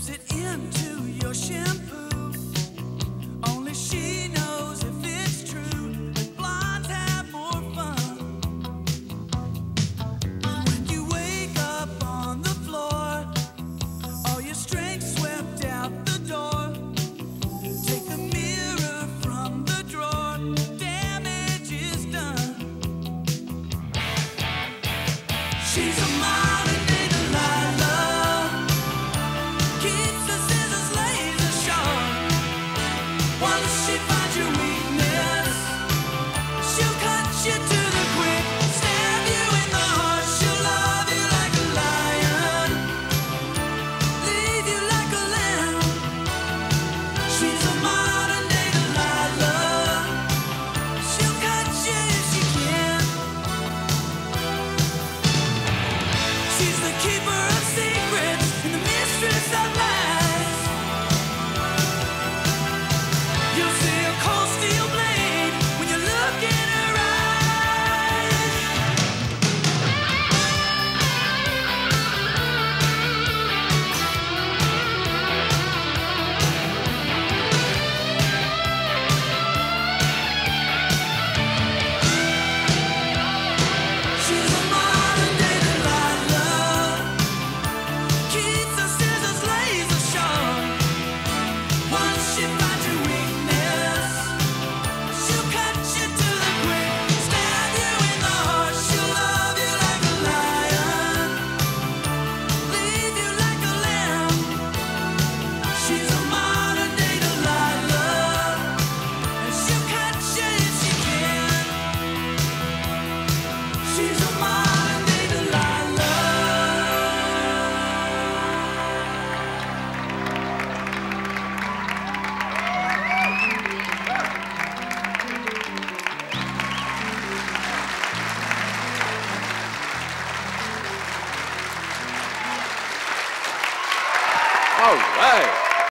dips it into your shampoo. Only she knows if it's true that blondes have more fun. When you wake up on the floor, all your strength swept out the door. Take the mirror from the drawer, damage is done. She's a modern day Delilah, keeps the scissors laser sharp. Once she finds your weakness, she'll cut you to the quick, stab you in the heart. She'll love you like a lion, leave you like a lamb. She's a modern day Delilah, she'll cut you if she can. She's the keeper of secrets and the mistress of lies. You'll see a cold steel blade when you look in her eyes. She's a modern day Delilah, keeps the scissors laser sharp. Once she finds your weakness, she'll cut you to the quick, stab you in the heart. She'll love you like a lion, leave you like a lamb. She's a modern day Delilah, and she'll cut you if she can. She's a modern day Delilah. All right.